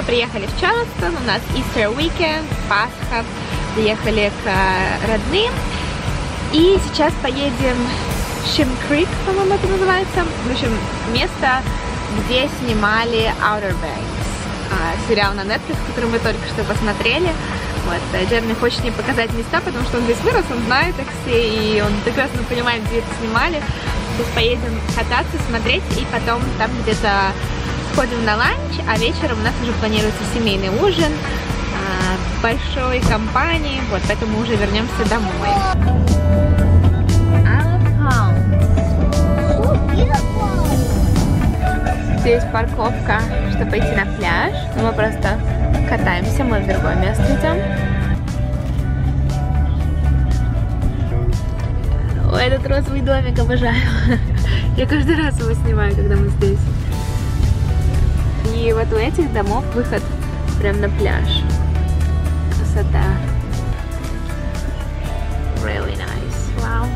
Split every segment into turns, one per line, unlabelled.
приехали в Чарльстон, у нас Easter Weekend, Пасха, приехали к родным. И сейчас поедем в Schimm Creek, по-моему, это называется. В общем, место, где снимали Outer Banks, сериал на Netflix, который мы только что посмотрели. Вот, Джереми хочет мне показать места, потому что он здесь вырос, он знает их все, и он прекрасно понимает, где это снимали. Сейчас поедем кататься, смотреть, и потом там где-то сходим на ланч, а вечером у нас уже планируется семейный ужин в большой компании, вот, поэтому мы уже вернемся домой. Здесь парковка, чтобы пойти на пляж, но мы просто катаемся, мы в другое место идем. О, этот розовый домик обожаю. Я каждый раз его снимаю, когда мы здесь. И вот у этих домов выход прям на пляж. Красота. Really nice. Wow.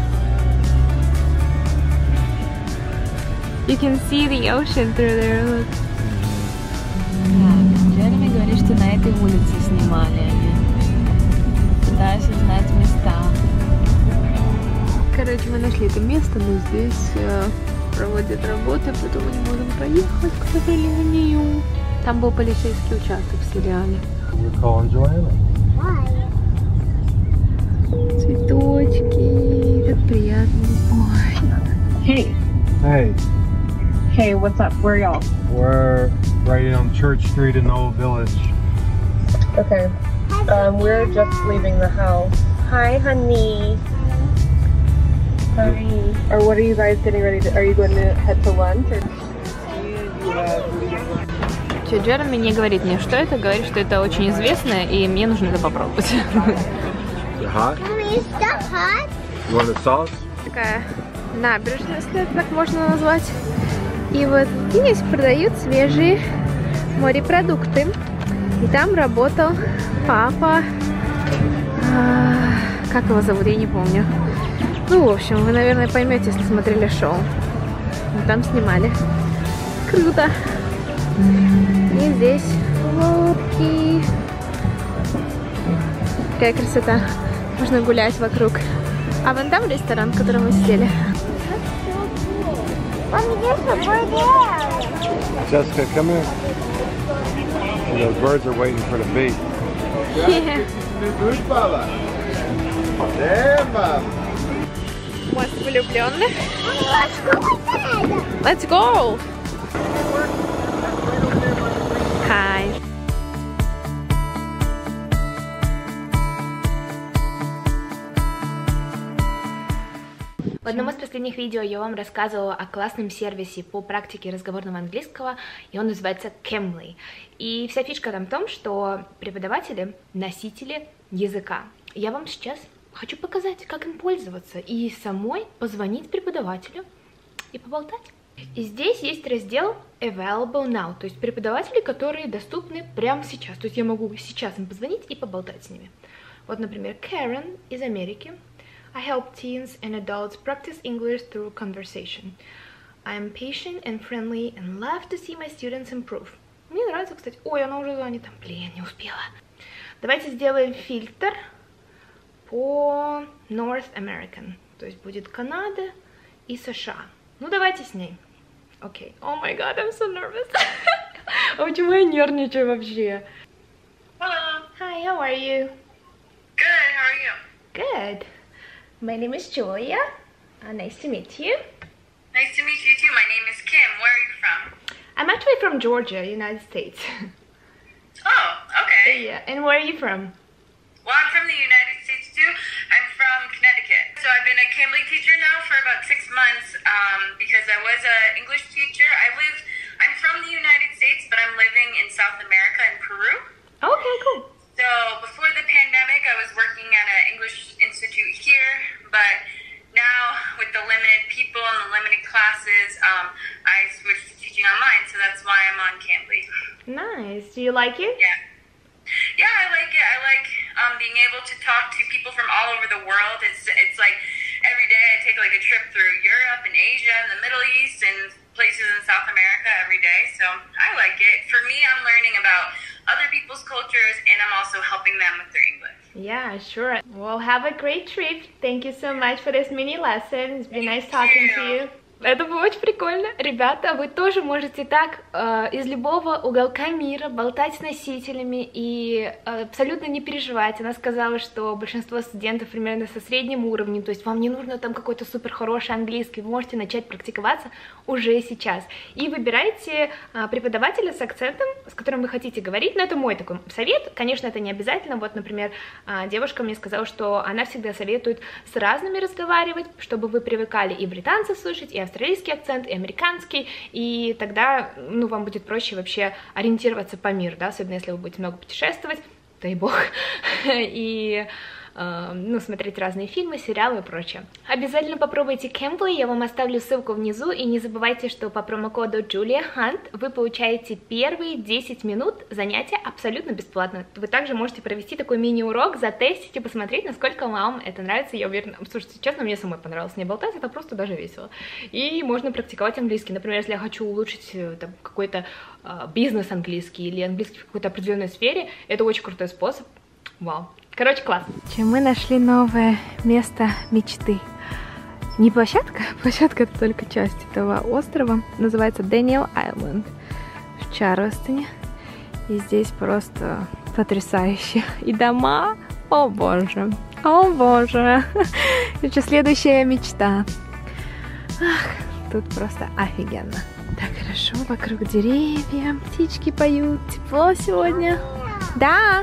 You can see the ocean through there. Look. Джереми говорит, что на этой улице снимали они. Пытаюсь узнать места. Короче, мы нашли это место, но здесь проводят работы, поэтому мы не можем проехать, к сожалению. Там был полицейский участок в сериале. Цветочки, так приятно. Ой.
Hey.
Hey.
Hey, what's up? Where are y'all?
We're right on Church Street in the Old Village.
Okay. We're just leaving the house. Hi, honey. Hi. Or what are you guys getting ready to? Are you going to head to lunch?
Джереми не говорит мне, что это, говорит, что это очень известно, и мне нужно это попробовать.
Hot? You want a sauce?
Такая набережная, если это так можно назвать. И вот здесь продают свежие морепродукты. И там работал папа. Как его зовут, я не помню. Ну, в общем, вы, наверное, поймете, если смотрели шоу. Мы там снимали. Круто. И здесь лодки. Какая красота. Можно гулять вокруг. А вон там ресторан, в котором мы сидели.
Jessica, come here. And those birds are waiting for the bait.
Yeah. Мост влюбленных. Let's go! Hi. В одном из последних видео я вам рассказывала о классном сервисе по практике разговорного английского, и он называется Cambly. И вся фишка там в том, что преподаватели — носители языка. Я вам сейчас хочу показать, как им пользоваться, и самой позвонить преподавателю и поболтать. И здесь есть раздел Available Now, то есть преподаватели, которые доступны прямо сейчас. То есть я могу сейчас им позвонить и поболтать с ними. Вот, например, Karen из Америки. I help teens and adults practice English through conversation. I am patient and friendly and love to see my students improve. Мне нравится, кстати. Ой, она уже занята. Блин, не успела. Давайте сделаем фильтр по North American. То есть будет Канада и США. Ну, давайте с ней. Окей. Oh my god, I'm so nervous. А почему я нервничаю вообще?
Hello.
Hi, how are you?
Good. How are you?
Good. My name is Julia. Nice to meet you.
Nice to meet you too. My name is Kim. Where are you from?
I'm actually from Georgia, United States.
Oh, okay.
Yeah. And where are you from?
Well, I'm from the United States too. I'm from Connecticut. So I've been a Cambly teacher now for about 6 months because I was an English teacher. I'm from the United States, but I'm living in South America in Peru.
Okay, cool.
So before the pandemic, I was working at an English institute here, but now with the limited people and the limited classes, I switched to teaching online, so that's why I'm on Cambly.
Nice. Do you like it?
Yeah. Yeah, I like it. I like being able to talk to people from all over the world. It's like every day I take like a trip through Europe and Asia and the Middle East and places in South America every day, so I like it. For me, I'm learning about other people's cultures, and I'm also helping them with their English.
Yeah, sure. Well, have a great trip. Thank you so much for this mini lesson. It's been nice talking to you. Это было очень прикольно. Ребята, вы тоже можете так из любого уголка мира болтать с носителями и абсолютно не переживать. Она сказала, что большинство студентов примерно со средним уровнем, то есть вам не нужно там какой-то супер хороший английский, вы можете начать практиковаться уже сейчас. И выбирайте преподавателя с акцентом, с которым вы хотите говорить, но это мой такой совет. Конечно, это не обязательно. Вот, например, девушка мне сказала, что она всегда советует с разными разговаривать, чтобы вы привыкали и британцев слушать, и австралийский акцент, и американский, и тогда, ну, вам будет проще вообще ориентироваться по миру, да, особенно если вы будете много путешествовать, дай бог, и ну, смотреть разные фильмы, сериалы и прочее. Обязательно попробуйте Cambly, я вам оставлю ссылку внизу, и не забывайте, что по промокоду Julia Hunt вы получаете первые 10 минут занятия абсолютно бесплатно. Вы также можете провести такой мини-урок, затестить и посмотреть, насколько вам это нравится. Я уверена, слушайте, честно, мне самой понравилось не болтать, это просто даже весело. И можно практиковать английский. Например, если я хочу улучшить там какой-то бизнес английский или английский в какой-то определенной сфере, это очень крутой способ. Вау. Короче, класс. Мы нашли новое место мечты. Не площадка, площадка это только часть этого острова. Называется Daniel Island в Чарльстоне. И здесь просто потрясающе. И дома, о боже, о боже. Это следующая мечта. Ах, тут просто офигенно. Так хорошо, вокруг деревья, птички поют, тепло сегодня. Да.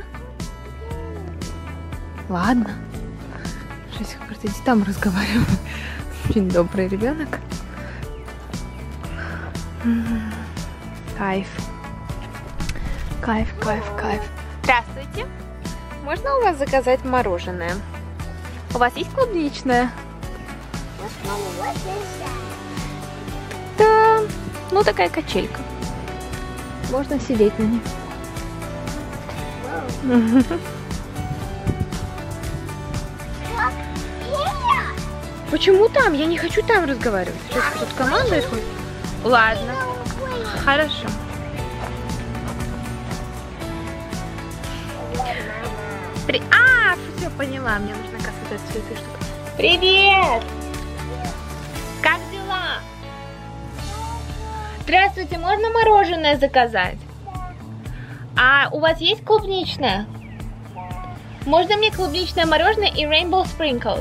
Ладно. Сейчас как-то там разговариваю. Очень добрый ребенок. Кайф. Кайф, кайф, кайф. Здравствуйте. Можно у вас заказать мороженое? У вас есть клубничное? Да. Ну, такая качелька. Можно сидеть на ней. Почему там? Я не хочу там разговаривать. Сейчас тут команда исходит. Ладно. Хорошо. Все поняла. Мне нужно касаться всей этой штуки. Привет! Как дела? Здравствуйте, можно мороженое заказать? А у вас есть клубничное? Можно мне клубничное мороженое и Rainbow Sprinkles?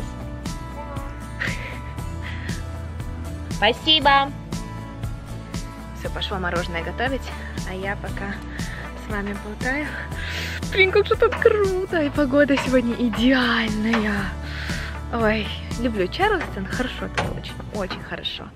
Спасибо. Все, пошла мороженое готовить, а я пока с вами болтаю. Блин, как же тут круто, и погода сегодня идеальная. Ой, люблю Чарльстон, хорошо тут очень, очень хорошо.